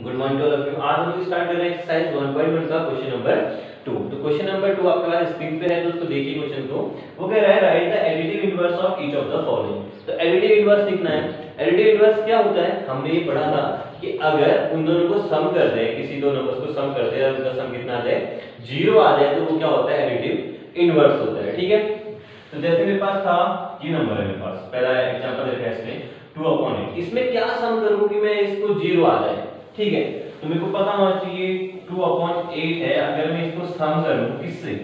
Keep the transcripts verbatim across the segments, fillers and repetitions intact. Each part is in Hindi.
Good morning to all of you. आज हम लोग स्टार्ट कर रहे हैं एक्सरसाइज वन पॉइंट वन का क्वेश्चन नंबर टू। तो क्वेश्चन नंबर टू आपके पास स्क्रीन पे है दोस्तों, देखिए क्वेश्चन को। वो कह रहा है write the additive inverse of each of the following. तो एडिटिव इनवर्स लिखना है। एडिटिव इनवर्स क्या होता है, हमने ये पढ़ा था कि अगर उन दोनों को सम कर दें, किसी दो नंबर्स को सम कर दें और उनका सम कितना आ जाए, जीरो आ जाए, तो वो क्या होता है, एडिटिव इनवर्स होता है। ठीक है, तो जैसे मेरे पास था ये नंबर है, मेरे पास पहला एग्जांपल देखा है इसमें टू अपॉन एट। इसमें क्या सम करूं कि मैं इसको जीरो आ जाए। ठीक है, तो मेरे को पता होना चाहिए टू अपॉन एट है, अगर मैं इसको सम करूं किससे,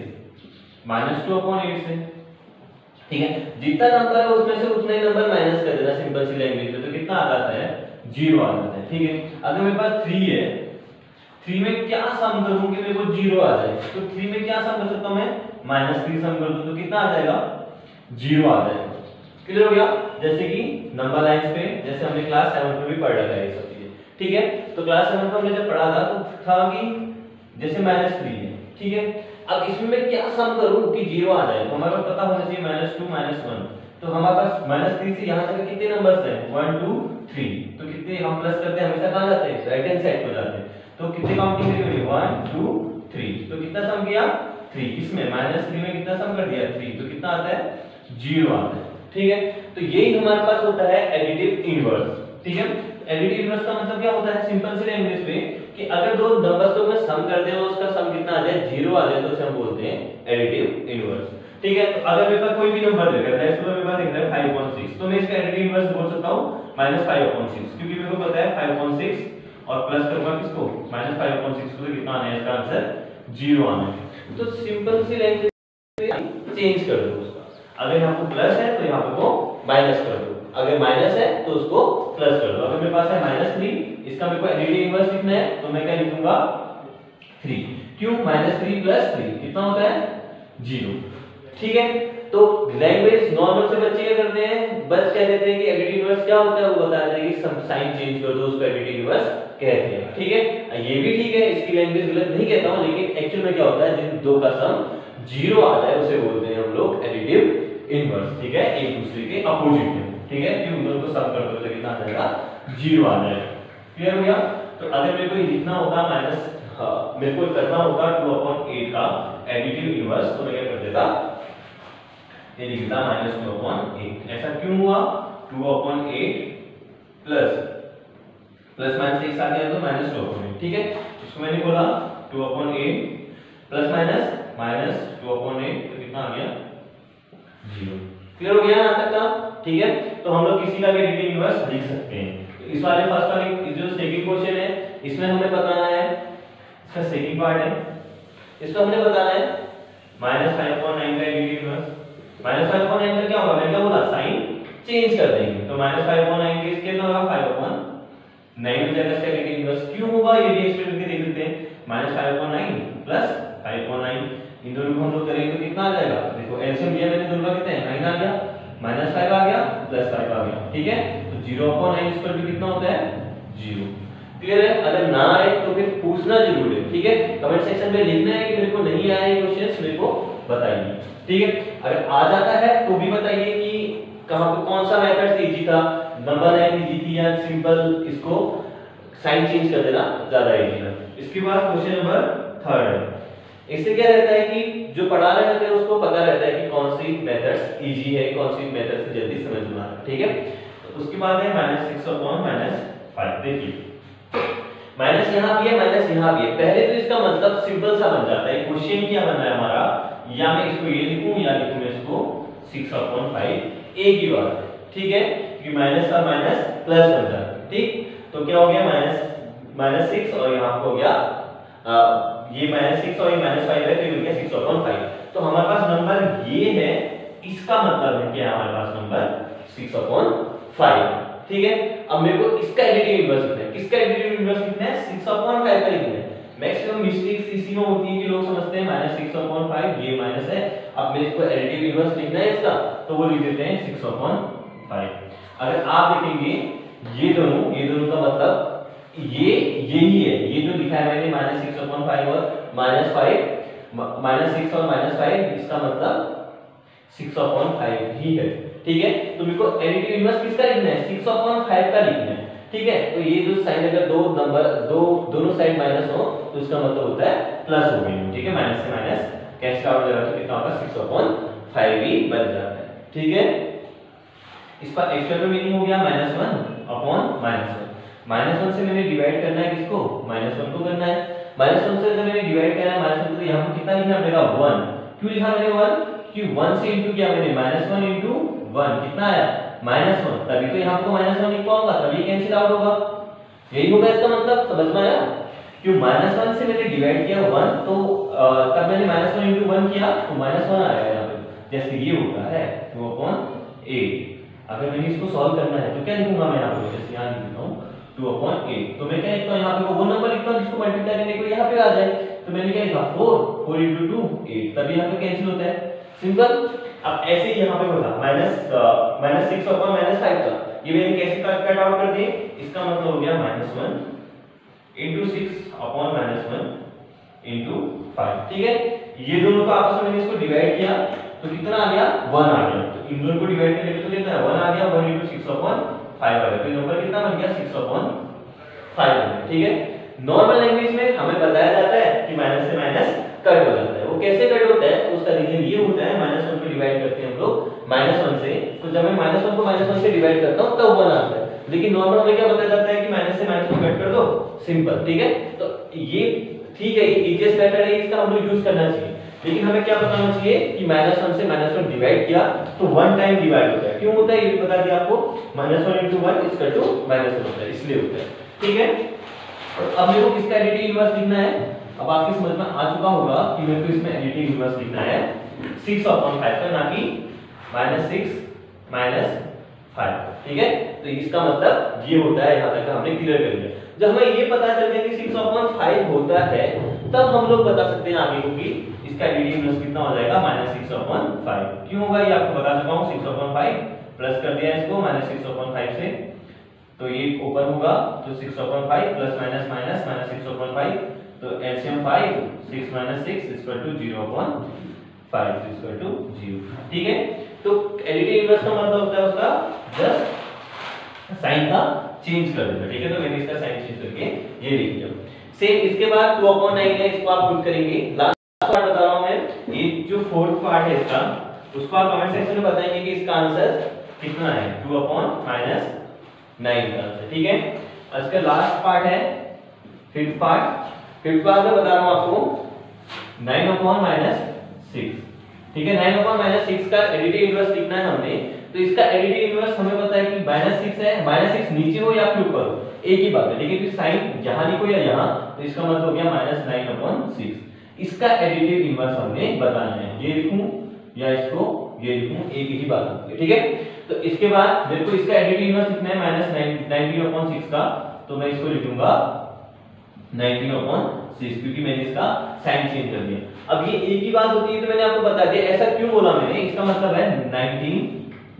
माइनस टू अपॉन एट से। ठीक है, जितना नंबर है उसमें से उतने नंबर माइनस कर देना सिंपल सी लैंग्वेज में, तो कितना आ जाता है, जीरो आ जाता है। ठीक है, अगर मेरे पास थ्री है, थ्री में क्या सम करूं कि मेरे को जीरो आ जाए, तो थ्री में क्या सम कर सकता हूं मैं, माइनस थ्री सम कर दूं तो कितना आ जाएगा, जीरो आ जाएगा। क्लियर हो गया। जैसे कि नंबर लाइंस पे, जैसे हमने क्लास सेवन में भी पढ़ रखा है ये सब चीजें। ठीक है, तो क्लास सेवन में हमने जब पढ़ा था तो था कि जैसे माइनस थ्री है। ठीक है, अब इसमें मैं क्या सम करूं कि जीरो आ जाए, तो हमारे को पता होना चाहिए माइनस टू माइनस वन। तो हमारे पास माइनस थ्री से यहाँ तक कितने नंबर्स हैं, वन टू थ्री, तो कितने हम प्लस करते हैं हमेशा कहाँ जाते हैं, राइट हैंड साइड को जाते हैं। तो कितने काउंटिंग करेंगे, वन टू थ्री, तो कितना सम किया, थ्री। इसमें माइनस थ्री में कितना सम कर दिया, थ्री, तो कितना आता है, जीरो आता है। ठीक है, तो यही हमारे पास होता है एडिटिव इनवर्स। ठीक है, एडिटिव इनवर्स का मतलब क्या होता है, सिंपल सी लैंग्वेज में कि अगर दो नंबर्स को मैं सम कर दें और उसका सम कितना आ जाए, जीरो आ जाए, तो उसे हम बोलते हैं एडिटिव इनवर्स। ठीक है, तो अगर मेरे पास कोई भी नंबर देगा, दैट्स व्हाई मेरे पास लिख रहा है फाइव अपॉन सिक्स, तो मैं इसका एडिटिव इनवर्स बोल सकता हूं माइनस फाइव अपॉन सिक्स, क्योंकि मेरे को पता है फाइव अपॉन सिक्स और प्लस करूंगा किसको, माइनस फाइव अपॉन सिक्स को, तो कितना आना है, इसका आंसर जीरो आना है। तो सिंपल सी लैंग्वेज में चेंज कर दो उसका, अगर यहाँ पे प्लस है तो यहाँ पे को माइनस कर दो, अगर माइनस है तो उसको प्लस कर दो। अगर मेरे पास है माइनस थ्री, इसका मेरे को एडिटिव इनवर्स लिखना है, तो मैं क्या लिखूंगा, थ्री। क्यों, माइनस थ्री प्लस थ्री कितना होता है, जीरो। ठीक है, तो लैंग्वेज नॉर्मल से बच्चे क्या करते हैं, बस कह देते हैं कि एडिटिव इनवर्स क्या होता है, वो बता देते हैं कि सब साइन चेंज कर दो, उसको एडिटिव इनवर्स कहते हैं। ठीक है, ये भी ठीक है, इसकी लैंग्वेज गलत नहीं कहता हूं, लेकिन एक्चुअल में क्या होता है, जिन दो का सम जीरो आ जाए उसे बोलते हैं हम लोग एडिटिव इनवर्स। ठीक है, एक दूसरे के अपोजिट है। ठीक है, कि उन दोनों को सम कर दो तो कितना आ जाएगा, जीरो आ जाएगा। क्लियर हो गया। तो अगर मेरे को लिखना होता माइनस, हाँ, मेरे को करना होता टू अपॉन एट का एडिटिव इनवर्स, तो मैं क्या कर देता, ये लिखता माइनस टू अपॉन एट। ऐसा क्यों हुआ, two upon eight plus plus minus एक साथ है तो माइनस टू अपॉन एट। ठीक है, इसको मैंने बोला two upon eight plus minus minus two upon eight, तो कितना आ गया, जीरो। क्लियर हो गया यहाँ तक का। ठीक है, तो हम लोग किसी का भी एडिटिव इनवर्स लिख सकते हैं। तो इस वाले फर्स्ट वाले जो सेकंड क्वेश्चन है, इसमें हमें बताना है, इसका सेकंड पार्ट है, इसमें हमने बताना है माइनस फाइव अपॉन नाइन का additive inverse. Minus five upon nine का क्या होगा, मैंने क्या बोला, साइन चेंज कर देंगे, तो माइनस फाइव अपॉन नाइन के कितना होगा, फाइव अपॉन नाइन हो जाएगा इसका एडिटिव इनवर्स। क्यों होगा ये भी एक्सप्लेन करके देख लेते हैं। Minus five upon nine plus five upon nine, इन दोनों को हम लोग करेंगे तो कितना आ जाएगा, देखो एलसीएम लिया मैंने, दोनों का कितना है, नाइन आ गया, माइनस फाइव आ गया, प्लस फाइव आ गया। ठीक है, तो zero upon nine equal to कितना होता है, जीरो। क्लियर है। अगर ना आए तो फिर पूछना जरूर है। ठीक है, कमेंट सेक्शन में लिखना है कि मेरे को नहीं आया ये क्वेश्चंस, मेरे को बताइए। ठीक है, अगर आ जाता है तो भी बताइए कि कहां पे कौन सा मेथड इजी था, नंबर लाइन इजी थी या सिंपल इसको साइन चेंज कर देना ज्यादा इजी था। इसके बाद क्वेश्चन नंबर थर्ड, इससे क्या रहता है कि जो पढ़ा रहे होते हैं उसको पता रहता है कि कौन सी मेथड्स इजी है, कौन सी मेथड से जल्दी समझ में आ रहा है। ठीक है, तो उसके बाद है minus six upon minus five. देखिए माइनस यहाँ भी है, माइनस यहाँ भी है। पहले तो इसका मतलब सिंपल सा बन जाता है, क्वेश्चन क्या बन रहा है हमारा, या मैं इसको ये लिखूं या लिखूं मैं इसको सिक्स अपॉन फाइव, एक ही बात है। ठीक है, क्योंकि माइनस का माइनस प्लस बन जाता है। ठीक, तो क्या हो गया, माइनस माइनस सिक्स और यहाँ हो गया आ, ये माइनस सिक्स और ये माइनस फाइव है, तो ये मिल गया सिक्स अपॉन फाइव। तो हमारे पास नंबर ये है, इसका मतलब है क्या, हमारे पास नंबर सिक्स अपॉन फाइव। ठीक है, अब मेरे को इसका एडिटिव इनवर्स लिखना है। किसका एडिटिव इनवर्स लिखना है, सिक्स अपॉन फाइव का लिखना है। मैक्सिमम मिस्टेक्स इसी में होती है कि लोग समझते हैं माइनस सिक्स अपॉन फाइव, ये माइनस है, अब मेरे को एडिटिव इनवर्स लिखना है इसका, तो वो लिख देते हैं सिक्स अपॉन फाइव। अगर आप देखेंगे ये दोनों, ये दोनों का मतलब ये यही है, ये जो लिखा है मैंने माइनस सिक्स अपॉन फाइव और माइनस फाइव, माइनस सिक्स और माइनस फाइव, इसका मतलब सिक्स अपॉन फाइव ही है। ठीक है, तो मेरे को एडिटिव इनवर्स किसका लिखना है, सिक्स अपॉन फाइव का लिखना है। ठीक है, तो ये जो साइन अगर दो नंबर दो उसका मतलब होता है प्लस हो गई, ठीक है, माइनस से माइनस कैंसिल आउट हो जाएगा तो कितना होगा सिक्स अपॉन फाइव ही बन जाता है, ठीक है। इसका एक्चुअल में मीनिंग हो गया minus one upon minus one. Minus one से मैंने डिवाइड करना है किसको, माइनस वन को करना है। माइनस वन से अगर मैंने डिवाइड करना है माइनस वन को, तो यहाँ पर कितना लिखना पड़ेगा वन। क्यों लिखा मैंने वन, कि वन से इंटू किया मैंने, माइनस वन इंटू वन कितना आया माइनस वन, तभी तो यहाँ पर माइनस वन लिख पाऊंगा, तभी कैंसिल आउट होगा, यही होगा इसका मतलब, समझ में आया। क्यों माइनस वन से मैंने डिवाइड किया वन, तो तब मैंने माइनस वन इंटू वन किया तो माइनस वन आएगा यहाँ पे, जैसे ये होता है टू अपॉन एट। अगर मैंने इसको सॉल्व करना है तो क्या लिखूंगा मैं यहाँ पे, जैसे यहाँ लिख देता हूँ टू अपॉन एट, तो मैं क्या लिखता हूँ यहाँ पे वो नंबर लिखता हूँ जिसको मल्टीप्लाई करने को यहाँ पे आ जाए, तो मैंने क्या लिखा four, four into two eight, तभी यहाँ पे कैंसिल होता है, सिंपल। अब ऐसे ही यहाँ पे होता minus minus six upon minus five का, ये मैंने कैसे कट आउट कर दिए, इसका मतलब हो गया minus one into six upon minus one into five, ठीक है। ये दोनों को आपस में मैंने इसको डिवाइड किया तो कितना आ गया वन आ गया, तो इन दोनों को डिवाइड करने पे तो कितना है वन आ गया, one into six upon five आ गया, तो नंबर कितना बन गया सिक्स अपॉन फाइव आ गया, ठीक है। नॉर्मल लैंग्वेज में हमें बताया जाता है कि माइनस से माइनस कट हो जाता है, वो कैसे कट होता है उसका रीजन ये होता है, माइनस वन को डिवाइड करते हैं हम लोग माइनस वन से, तो जब मैं माइनस वन को माइनस वन से डिवाइड करता हूँ तब वन आता है, लेकिन नॉर्मल में क्या बताया जाता है कि माइनस से माइनस को कट कर दो, सिंपल, ठीक है। तो ये ठीक है, ये इजीएस्ट मेथड है, इसका हम लोग यूज करना चाहिए, लेकिन हमें क्या बताना चाहिए कि माइनस वन से माइनस वन डिवाइड किया तो वन टाइम डिवाइड होता है, क्यों होता है ये भी बता दिया आपको, minus one into one equal to minus one होता है, इसलिए होता है, ठीक है। अब मेरे को किसका एडिटिव इनवर्स लिखना है, अब आपकी समझ में आ चुका होगा कि मेरे को इसमें एडिटिव इनवर्स लिखना है सिक्स अपॉन फाइव का, ना कि माइनस सिक्स माइनस फाइव, ठीक है। तो इसका मतलब ये होता है, यहाँ तक हमने क्लियर कर लिया। जब हमें ये पता चल गया कि सिक्स अपॉन फाइव होता है, तब हम लोग बता सकते हैं आगे को कि इसका एडिटिव इनवर्स कितना हो जाएगा माइनस सिक्स अपॉन फाइव। क्यों होगा ये आपको बता चुका हूँ, सिक्स अपॉन फाइव प्लस कर दिया इसको माइनस सिक्स अपॉन फाइव से, तो ये ऊपर होगा तो six upon five plus minus minus minus six upon five, तो LCM five, six minus six equal to zero upon five equal to zero, ठीक है। तो एडिटिव इनवर्स का मतलब होता है उसका जस्ट साइन का चेंज कर देना, ठीक है। तो मैंने इसका साइन चेंज करके ये लिख दिया। सेम इसके बाद टू अपॉन नाइन है, इसको आप पुट करेंगे। लास्ट पार्ट बता रहा हूं मैं, ये जो फोर्थ पार्ट है इसका, उसको आप कमेंट सेक्शन में बताएंगे कि इसका आंसर कितना है, टू अपॉन माइनस नाइन का आंसर, ठीक है। इसका लास्ट पार्ट है फिफ्थ पार्ट। फिफ्थ पार्ट में बता रहा हूं आपको नाइन अपॉन माइनस सिक्स, ठीक है। नाइन अपॉन माइनस सिक्स का एडिटिव इनवर्स लिखना है हमने, तो इसका एडिटिव इनवर्स हमें पता है कि माइनस सिक्स है, माइनस सिक्स नीचे हो या फिर ऊपर हो एक ही बात है, लेकिन फिर साइन यहां लिखो या यहां, तो इसका मतलब हो गया माइनस नाइन अपॉन सिक्स। इसका एडिटिव इनवर्स हमने बताना है, ये लिखूं या इसको ये लिखूं, एक ही बात होती है, ठीक है। तो इसके बाद मेरे को इसका एडिटिव इनवर्स लिखना है माइनस नाइनटीन अपॉन सिक्स का, तो मैं इसको लिखूंगा नाइनटीन अपॉन सिक्स, क्योंकि मैंने इसका साइन चेंज कर दिया। अब ये एक ही बात होती है, तो मैंने आपको बता दिया ऐसा क्यों बोला मैंने, इसका मतलब है nineteen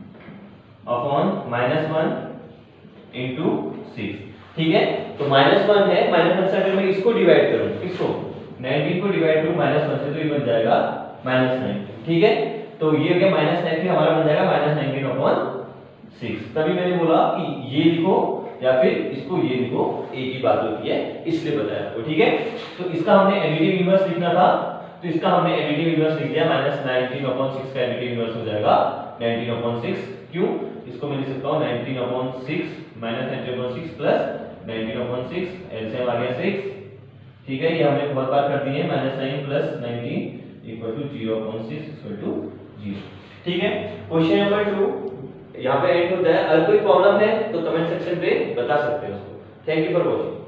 upon minus one into six, ठीक है। तो माइनस वन है, माइनस वन से अगर मैं इसको डिवाइड करूं, किसको नाइनटीन को डिवाइड करूं माइनस वन से, तो ये बन जाएगा माइनस नाइनटीन, ठीक है। तो ये हो गया माइनस नाइनटीन, हमारा बन जाएगा माइनस नाइनटीन अपॉन सिक्स। तभी मैंने बोला कि ये लिखो या फिर इसको ये लिखो, एक ही बात होती है, इसलिए बताया आपको, ठीक है। तो इसका हमने एडिटिव इनवर्स लिखना था, तो इसका हमने एडिटिव इनवर्स लिख दिया, माइनस नाइनटीन अपॉन सिक्स का एडिटिव इनवर्स हो जाएगा नाइनटीन अपॉन सिक्स। क्यों, इसको मैं लिख सकता हूं nineteen upon six minus nineteen upon six plus nineteen upon six, LCM आ गया सिक्स, ठीक है। ये हमने बहुत बार कर दिए, minus nine plus nineteen equal to zero upon six equal to zero, ठीक है। क्वेश्चन नंबर टू यहाँ पे एंड होता है। अगर कोई प्रॉब्लम है तो कमेंट सेक्शन पे बता सकते हो उसको। Thank you for watching.